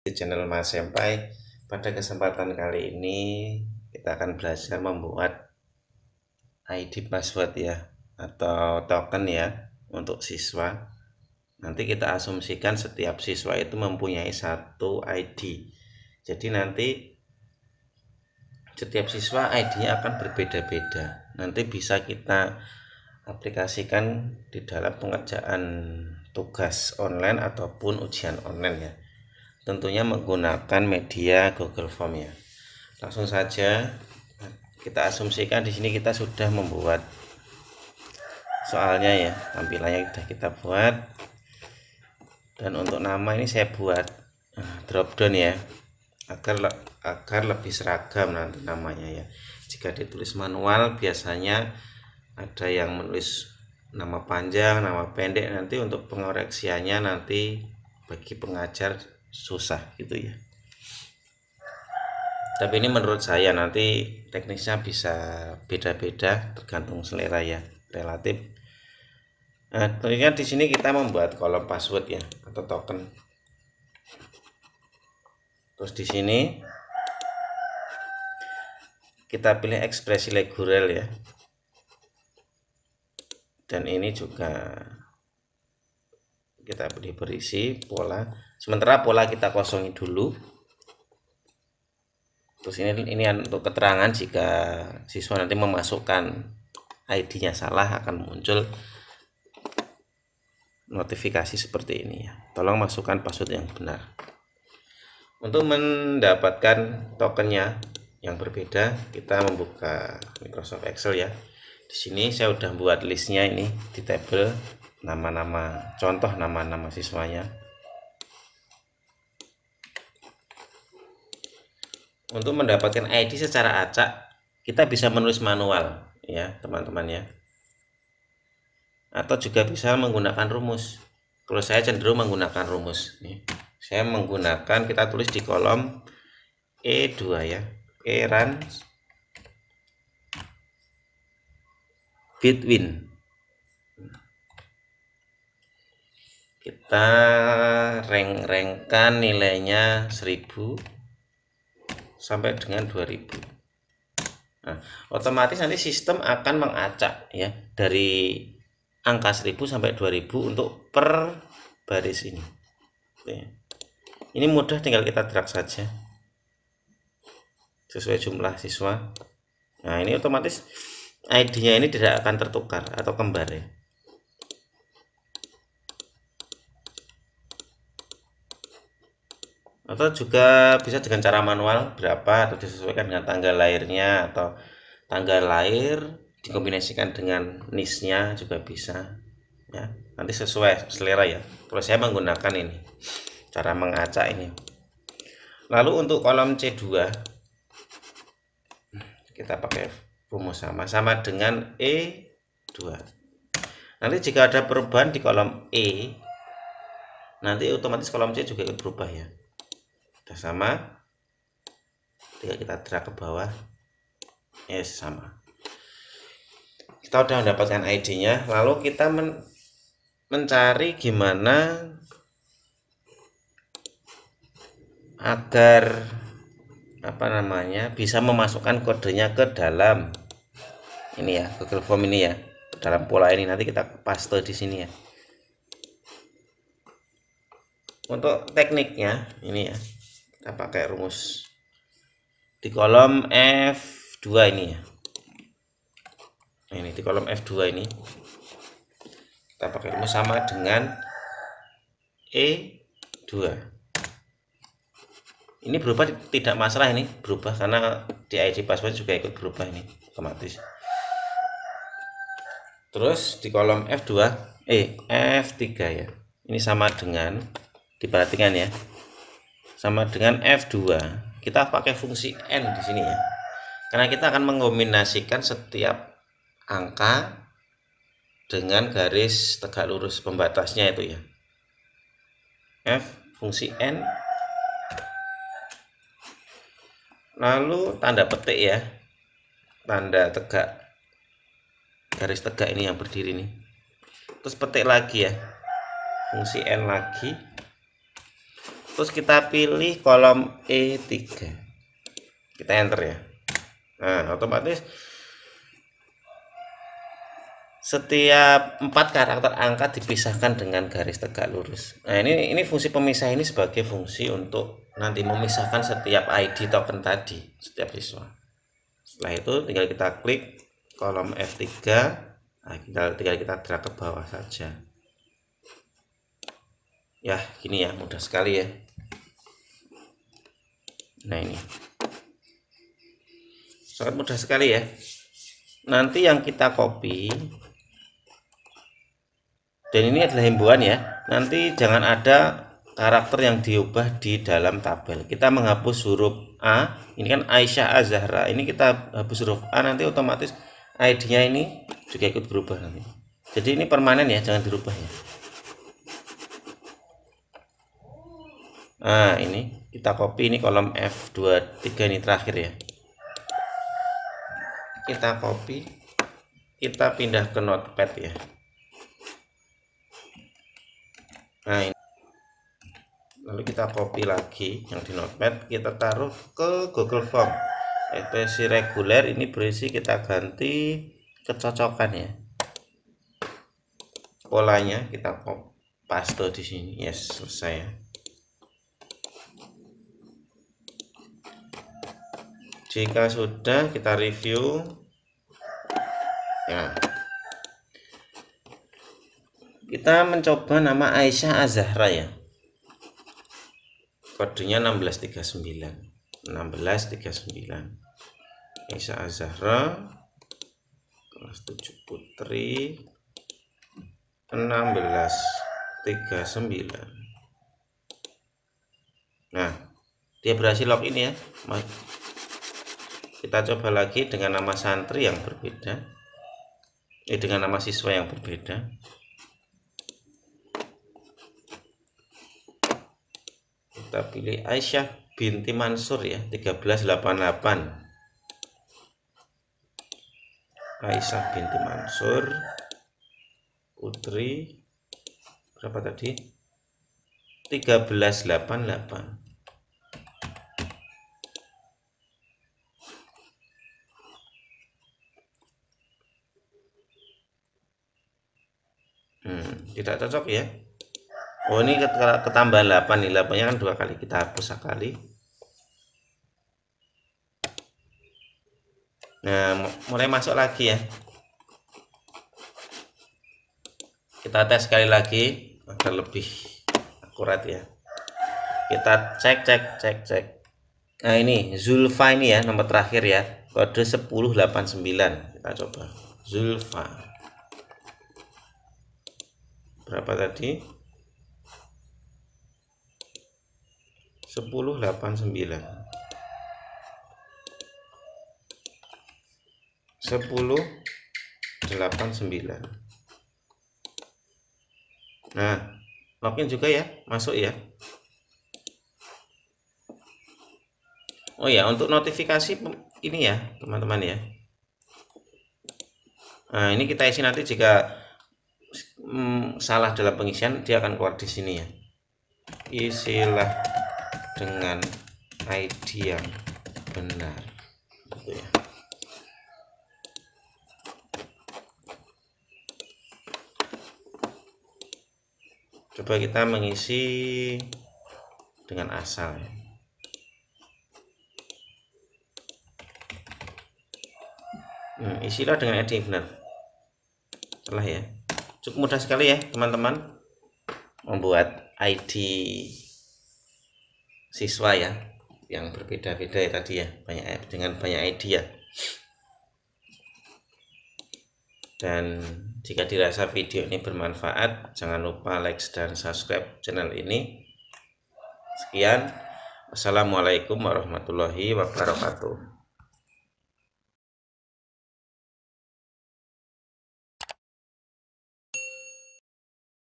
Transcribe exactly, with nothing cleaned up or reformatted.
di channel Mas Senpai. Pada kesempatan kali ini kita akan belajar membuat I D password ya, atau token ya untuk siswa. Nanti kita asumsikan setiap siswa itu mempunyai satu I D. Jadi nanti setiap siswa I D-nya akan berbeda-beda. Nanti bisa kita aplikasikan di dalam pengerjaan tugas online ataupun ujian online ya. Tentunya menggunakan media Google Form ya. Langsung saja kita asumsikan di sini kita sudah membuat soalnya ya, tampilannya sudah kita buat. Dan untuk nama ini saya buat drop down ya, agar agar lebih seragam nanti namanya ya. Jika ditulis manual biasanya ada yang menulis nama panjang, nama pendek, nanti untuk pengoreksiannya nanti bagi pengajar susah gitu ya. Tapi ini menurut saya nanti teknisnya bisa beda-beda tergantung selera ya, relatif. Nah, tentunya di sini kita membuat kolom password ya atau token. Terus di sini kita pilih ekspresi reguler ya. Dan ini juga kita pilih berisi pola. Sementara pola kita kosongin dulu. Terus ini ini untuk keterangan jika siswa nanti memasukkan I D-nya salah akan muncul notifikasi seperti ini ya. Tolong masukkan password yang benar. Untuk mendapatkan tokennya yang berbeda, kita membuka Microsoft Excel ya. Di sini saya udah buat listnya ini di tabel nama-nama contoh nama-nama siswanya. Untuk mendapatkan I D secara acak, kita bisa menulis manual ya teman-teman ya. Atau juga bisa menggunakan rumus. Kalau saya cenderung menggunakan rumus nih. Saya menggunakan, kita tulis di kolom E dua ya, eran between. Kita rank-rankan nilainya seribu sampai dengan dua ribu. Nah, otomatis nanti sistem akan mengacak ya dari angka seribu sampai dua ribu untuk per baris ini. Oke. Ini mudah, tinggal kita drag saja sesuai jumlah siswa. Nah, ini otomatis I D-nya ini tidak akan tertukar atau kembar ya. Atau juga bisa dengan cara manual berapa, atau disesuaikan dengan tanggal lahirnya, atau tanggal lahir dikombinasikan dengan nis-nya juga bisa ya. Nanti sesuai selera ya. Kalau saya menggunakan ini cara mengacak ini. Lalu untuk kolom C dua kita pakai rumus sama sama dengan E dua. Nanti jika ada perubahan di kolom E, nanti otomatis kolom C juga ikut berubah ya. Sudah sama, tinggal kita drag ke bawah. Yes, sama. Kita sudah mendapatkan I D-nya, lalu kita men mencari gimana agar apa namanya bisa memasukkan kodenya ke dalam ini ya, Google Form ini ya, dalam pola ini. Nanti kita paste di sini ya. Untuk tekniknya ini ya, kita pakai rumus di kolom F dua ini ya. Ini di kolom F dua ini kita pakai rumus sama dengan E dua. Ini berubah tidak masalah, ini berubah karena di I D password juga ikut berubah ini otomatis. Terus di kolom F dua eh F tiga ya. Ini sama dengan, diperhatikan ya, sama dengan F dua. Kita pakai fungsi N di sini ya. Karena kita akan mengombinasikan setiap angka dengan garis tegak lurus pembatasnya itu ya. F fungsi N, lalu tanda petik ya, tanda tegak, garis tegak ini yang berdiri nih. Terus petik lagi ya, fungsi N lagi, terus kita pilih kolom E tiga, kita enter ya. Nah, otomatis setiap empat karakter angka dipisahkan dengan garis tegak lurus. Nah, ini ini fungsi pemisah ini sebagai fungsi untuk nanti memisahkan setiap I D token tadi, setiap siswa. Setelah itu tinggal kita klik kolom F tiga, nah, tinggal, tinggal kita drag ke bawah saja. Ya, gini ya, mudah sekali ya. Nah, ini sangat mudah sekali ya. Nanti yang kita copy, dan ini adalah himbauan ya, nanti jangan ada karakter yang diubah di dalam tabel. Kita menghapus huruf A, ini kan Aisyah Azahra, ini kita hapus huruf A, nanti otomatis I D-nya ini juga ikut berubah nanti. Jadi ini permanen ya, jangan dirubah ya. Nah, ini kita copy, ini kolom F dua puluh tiga ini terakhir ya. Kita copy, kita pindah ke notepad ya. Nah, ini. Lalu kita copy lagi yang di notepad, kita taruh ke Google Form. Ekspresi reguler ini berisi, kita ganti kecocokan ya. Polanya kita paste di sini. Yes, selesai ya. Jika sudah, kita review. Ya. Kita mencoba nama Aisyah Azahra ya. Kodenya enam belas tiga puluh sembilan. enam belas tiga puluh sembilan. Aisyah Azahra kelas tujuh Putri enam belas tiga puluh sembilan. Nah, dia berhasil login ya. Kita coba lagi dengan nama santri yang berbeda, eh, dengan nama siswa yang berbeda. Kita pilih Aisyah binti Mansur ya, tiga belas delapan puluh delapan. Aisyah binti Mansur Putri berapa tadi? tiga belas delapan puluh delapan. Hmm, tidak cocok ya. Oh, ini ketambahan delapan nih, delapan-nya kan dua kali, kita hapus sekali. Nah, mulai masuk lagi ya. Kita tes sekali lagi agar lebih akurat ya. Kita cek cek cek cek. Nah, ini Zulfa ini ya, nomor terakhir ya, kode sepuluh delapan puluh sembilan. Kita coba Zulfa berapa tadi? sepuluh delapan puluh sembilan. sepuluh delapan puluh sembilan. Nah, login juga ya, masuk ya. Oh ya, untuk notifikasi ini ya teman-teman ya. Nah, ini kita isi nanti jika hmm, salah dalam pengisian, dia akan keluar di sini ya. Isilah dengan I D yang benar, gitu ya. Coba kita mengisi dengan asal ya. Hmm, isilah dengan I D yang benar. Salah ya. Cukup mudah sekali ya teman-teman membuat I D siswa ya, yang berbeda-beda ya tadi ya, banyak dengan banyak I D ya. Dan jika dirasa video ini bermanfaat, jangan lupa like dan subscribe channel ini. Sekian, wassalamualaikum warahmatullahi wabarakatuh.